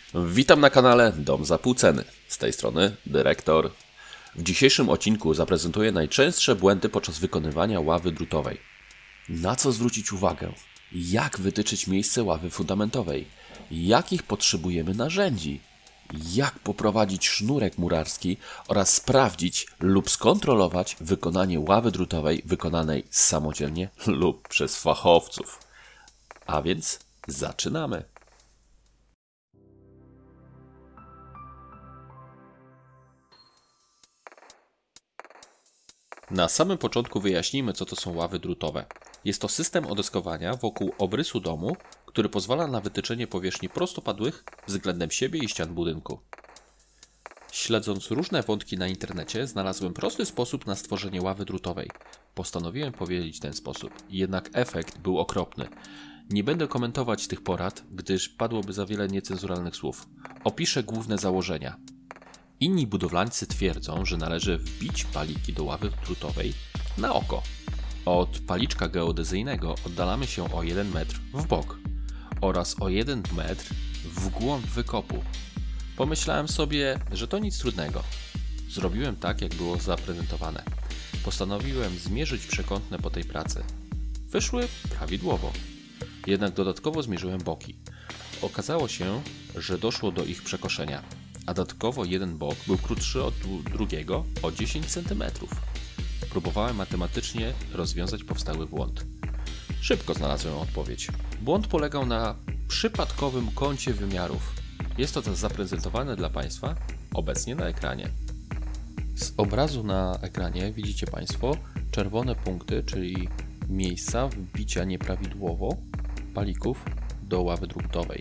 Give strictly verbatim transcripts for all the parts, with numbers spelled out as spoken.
Witam na kanale Dom za pół ceny. Z tej strony Dyrektor. W dzisiejszym odcinku zaprezentuję najczęstsze błędy podczas wykonywania ławy drutowej. Na co zwrócić uwagę? Jak wytyczyć miejsce ławy fundamentowej? Jakich potrzebujemy narzędzi? Jak poprowadzić sznurek murarski oraz sprawdzić lub skontrolować wykonanie ławy drutowej wykonanej samodzielnie lub przez fachowców. A więc zaczynamy! Na samym początku wyjaśnijmy, co to są ławy drutowe. Jest to system odeskowania wokół obrysu domu, który pozwala na wytyczenie powierzchni prostopadłych względem siebie i ścian budynku. Śledząc różne wątki na internecie, znalazłem prosty sposób na stworzenie ławy drutowej. Postanowiłem powiedzieć w ten sposób, jednak efekt był okropny. Nie będę komentować tych porad, gdyż padłoby za wiele niecenzuralnych słów. Opiszę główne założenia. Inni budowlańcy twierdzą, że należy wbić paliki do ławy drutowej na oko. Od paliczka geodezyjnego oddalamy się o jeden metr w bok oraz o jeden metr w głąb wykopu. Pomyślałem sobie, że to nic trudnego. Zrobiłem tak, jak było zaprezentowane. Postanowiłem zmierzyć przekątne po tej pracy. Wyszły prawidłowo. Jednak dodatkowo zmierzyłem boki. Okazało się, że doszło do ich przekoszenia, a dodatkowo jeden bok był krótszy od drugiego o dziesięć centymetrów. Próbowałem matematycznie rozwiązać powstały błąd. Szybko znalazłem odpowiedź. Błąd polegał na przypadkowym kącie wymiarów. Jest to też zaprezentowane dla Państwa obecnie na ekranie. Z obrazu na ekranie widzicie Państwo czerwone punkty, czyli miejsca wbicia nieprawidłowo palików do ławy drutowej.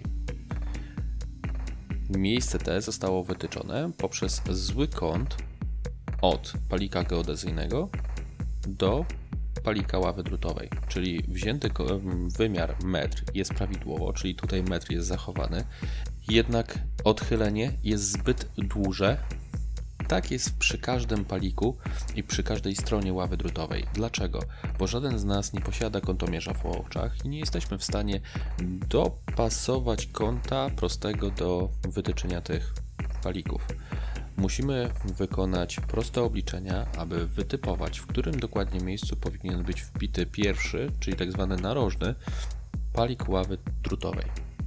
Miejsce te zostało wytyczone poprzez zły kąt od palika geodezyjnego do palika ławy drutowej, czyli wzięty wymiar metr jest prawidłowo, czyli tutaj metr jest zachowany, jednak odchylenie jest zbyt duże. Tak jest przy każdym paliku i przy każdej stronie ławy drutowej. Dlaczego? Bo żaden z nas nie posiada kątomierza w oczach i nie jesteśmy w stanie dopasować kąta prostego do wytyczenia tych palików. Musimy wykonać proste obliczenia, aby wytypować, w którym dokładnie miejscu powinien być wbity pierwszy, czyli tak zwany narożny, palik ławy drutowej.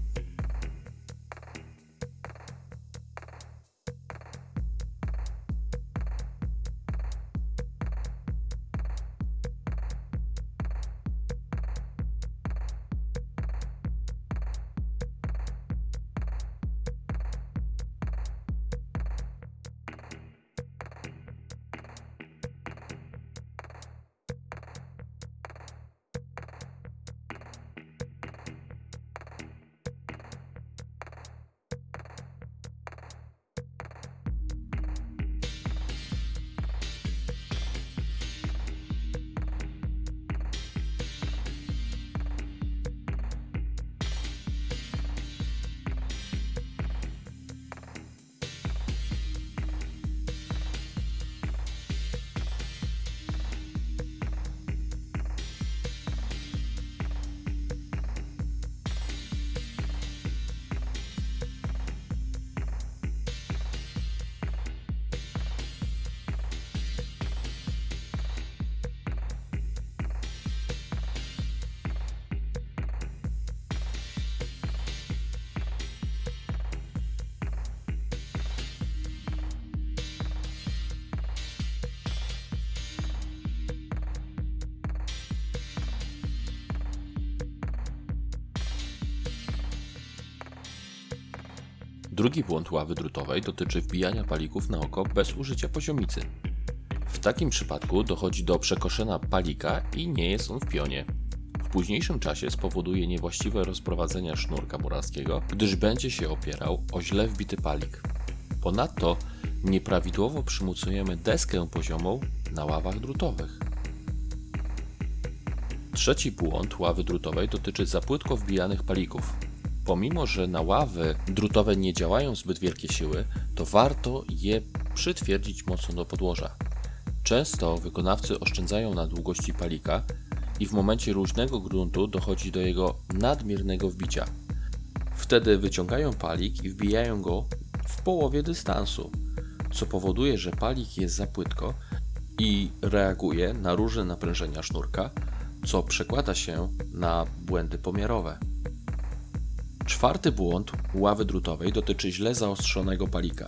Drugi błąd ławy drutowej dotyczy wbijania palików na oko bez użycia poziomicy. W takim przypadku dochodzi do przekoszenia palika i nie jest on w pionie. W późniejszym czasie spowoduje niewłaściwe rozprowadzenie sznurka murarskiego, gdyż będzie się opierał o źle wbity palik. Ponadto nieprawidłowo przymocujemy deskę poziomą na ławach drutowych. Trzeci błąd ławy drutowej dotyczy za płytko wbijanych palików. Pomimo że na ławy drutowe nie działają zbyt wielkie siły, to warto je przytwierdzić mocno do podłoża. Często wykonawcy oszczędzają na długości palika i w momencie luźnego gruntu dochodzi do jego nadmiernego wbicia. Wtedy wyciągają palik i wbijają go w połowie dystansu, co powoduje, że palik jest za płytko i reaguje na różne naprężenia sznurka, co przekłada się na błędy pomiarowe. Czwarty błąd ławy drutowej dotyczy źle zaostrzonego palika.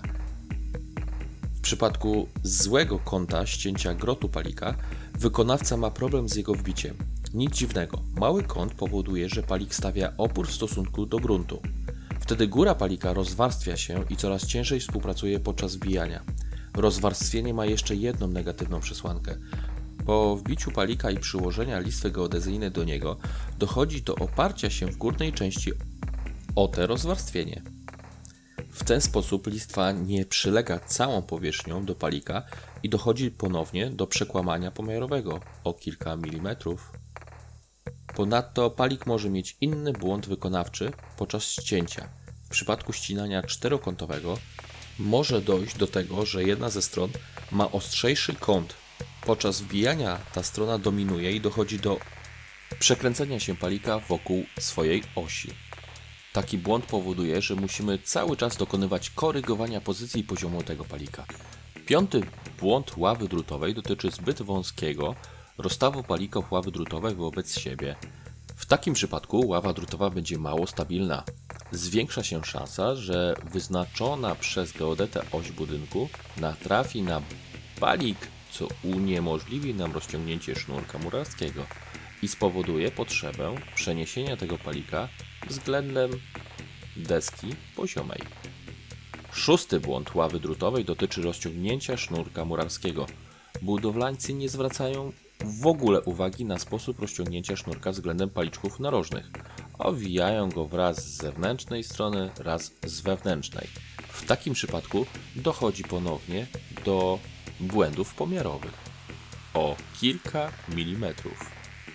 W przypadku złego kąta ścięcia grotu palika wykonawca ma problem z jego wbiciem. Nic dziwnego, mały kąt powoduje, że palik stawia opór w stosunku do gruntu. Wtedy góra palika rozwarstwia się i coraz ciężej współpracuje podczas wbijania. Rozwarstwienie ma jeszcze jedną negatywną przesłankę. Po wbiciu palika i przyłożenia listwy geodezyjnej do niego dochodzi do oparcia się w górnej części o te rozwarstwienie. W ten sposób listwa nie przylega całą powierzchnią do palika i dochodzi ponownie do przekłamania pomiarowego o kilka milimetrów. Ponadto palik może mieć inny błąd wykonawczy podczas ścięcia. W przypadku ścinania czterokątowego może dojść do tego, że jedna ze stron ma ostrzejszy kąt. Podczas wbijania ta strona dominuje i dochodzi do przekręcenia się palika wokół swojej osi. Taki błąd powoduje, że musimy cały czas dokonywać korygowania pozycji i poziomu tego palika. Piąty błąd ławy drutowej dotyczy zbyt wąskiego rozstawu palików ławy drutowej wobec siebie. W takim przypadku ława drutowa będzie mało stabilna. Zwiększa się szansa, że wyznaczona przez geodetę oś budynku natrafi na palik, co uniemożliwi nam rozciągnięcie sznurka murarskiego i spowoduje potrzebę przeniesienia tego palika względem deski poziomej. Szósty błąd ławy drutowej dotyczy rozciągnięcia sznurka murarskiego. Budowlańcy nie zwracają w ogóle uwagi na sposób rozciągnięcia sznurka względem paliczków narożnych. Owijają go wraz z zewnętrznej strony, raz z wewnętrznej. W takim przypadku dochodzi ponownie do błędów pomiarowych o kilka milimetrów.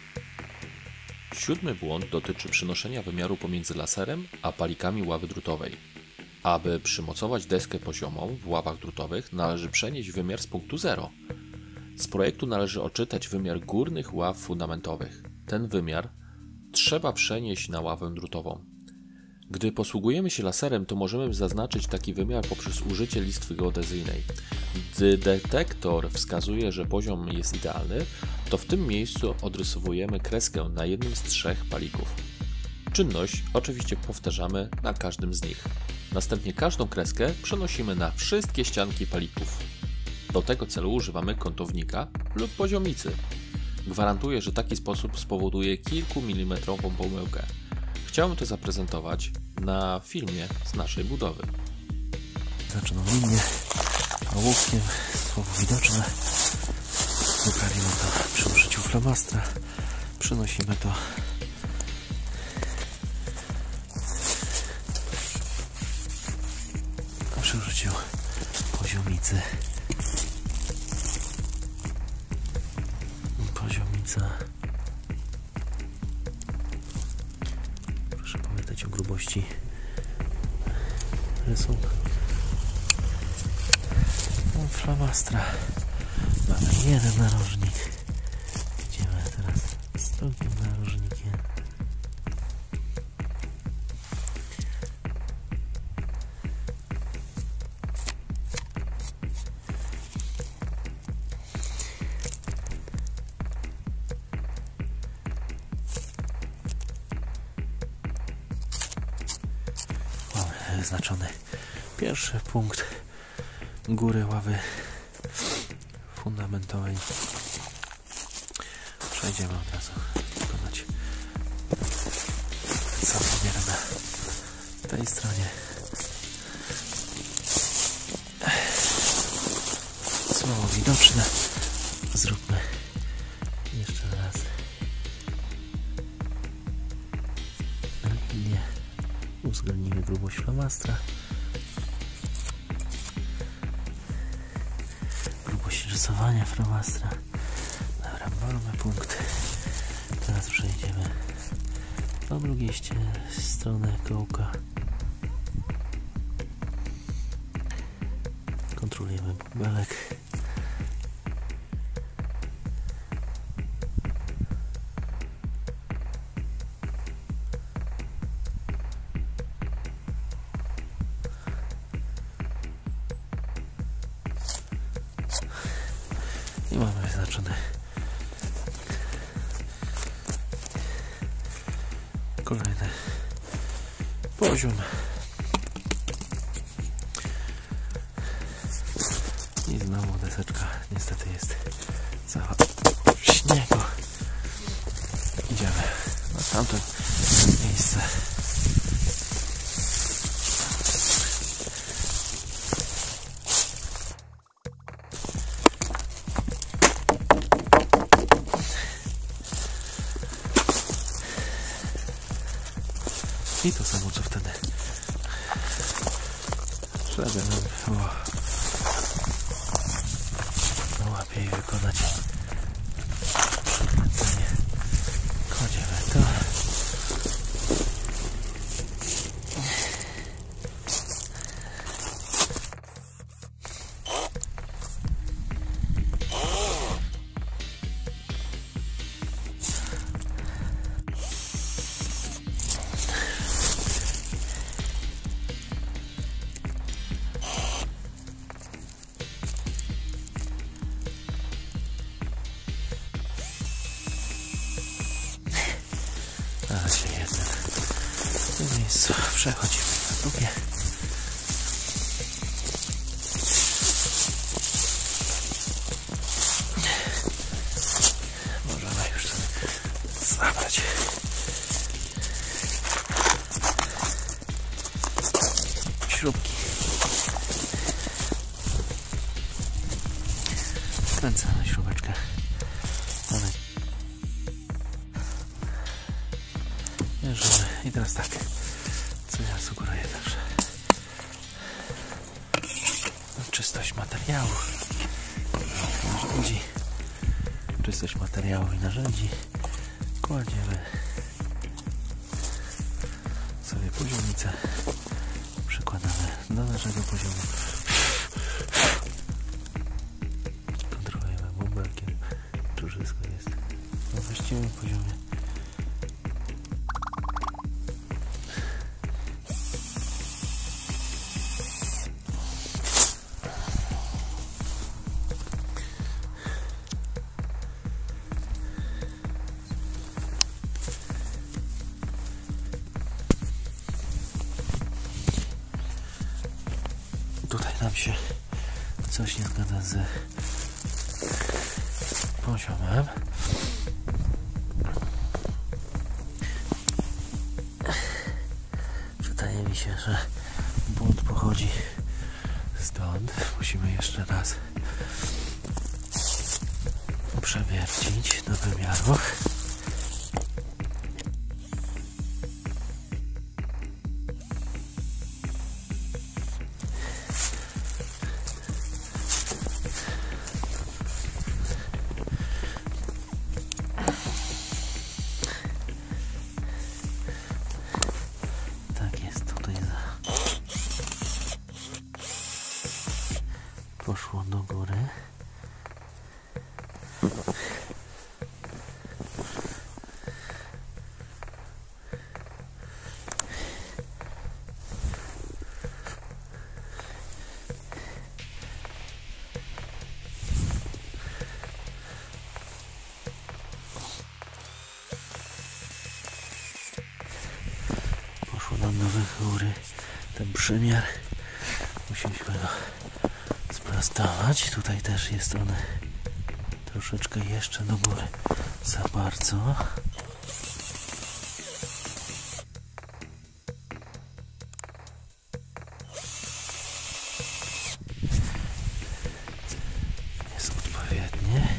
Siódmy błąd dotyczy przenoszenia wymiaru pomiędzy laserem a palikami ławy drutowej. Aby przymocować deskę poziomą w ławach drutowych, należy przenieść wymiar z punktu zero. Z projektu należy odczytać wymiar górnych ław fundamentowych. Ten wymiar trzeba przenieść na ławę drutową. Gdy posługujemy się laserem, to możemy zaznaczyć taki wymiar poprzez użycie listwy geodezyjnej. Gdy detektor wskazuje, że poziom jest idealny, to w tym miejscu odrysowujemy kreskę na jednym z trzech palików. Czynność oczywiście powtarzamy na każdym z nich. Następnie każdą kreskę przenosimy na wszystkie ścianki palików. Do tego celu używamy kątownika lub poziomicy. Gwarantuję, że taki sposób spowoduje kilkumilimetrową pomyłkę. Chciałem to zaprezentować na filmie z naszej budowy. Zaczynam linię ołówkiem, słowo widoczne. Wyprawimy to przy użyciu flomastra. Przenosimy to przy użyciu poziomicy. Poziomica. Proszę pamiętać o grubości rysunku. Flomastra. Mamy jeden narożnik. Idziemy teraz z drugim narożnikiem. Mamy wyznaczony pierwszy punkt góry ławy fundamentowej. Przejdziemy od razu wykonać ten sam wymiar na tej stronie. Słowo widoczne. Zróbmy jeszcze raz linię. Uwzględnimy grubość flomastra. Rysowania flomastra. Dobra, mamy punkt. Teraz przejdziemy po drugiej stronie kołka. Kontrolujemy bąbelek. I mamy wyznaczony kolejny poziom. I znowu deseczka niestety jest cała w śniegu. Idziemy na tamte miejsce. I to samo co wtedy. Żeby nam było łatwiej wykonać przykręcenie. Kładziemy to. Na razie jeden w tym miejscu. Przechodzimy na drugie. Możemy już sobie zabrać śrubki. Kręcamy śrubeczkę. Mamy. Bierzemy. I teraz tak, co ja sugeruję też. Czystość materiału, narzędzi. Czystość materiału i narzędzi. Kładziemy sobie poziomicę. Przykładamy do naszego poziomu. Kontrolujemy bąbelkiem, czy wszystko jest na właściwym poziomie. Tutaj nam się coś nie zgadza z poziomem. Wydaje mi się, że błąd pochodzi stąd. Musimy jeszcze raz przewiercić do wymiaru. Poszło do góry. Poszło nam do góry ten przymiar. Musieliśmy go sprastować. Tutaj też jest on troszeczkę jeszcze do góry za bardzo. Jest odpowiednie.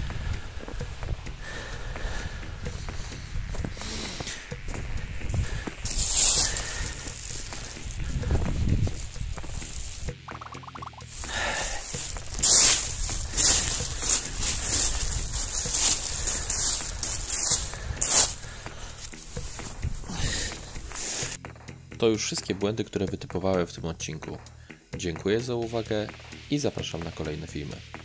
To już wszystkie błędy, które wytypowałem w tym odcinku. Dziękuję za uwagę i zapraszam na kolejne filmy.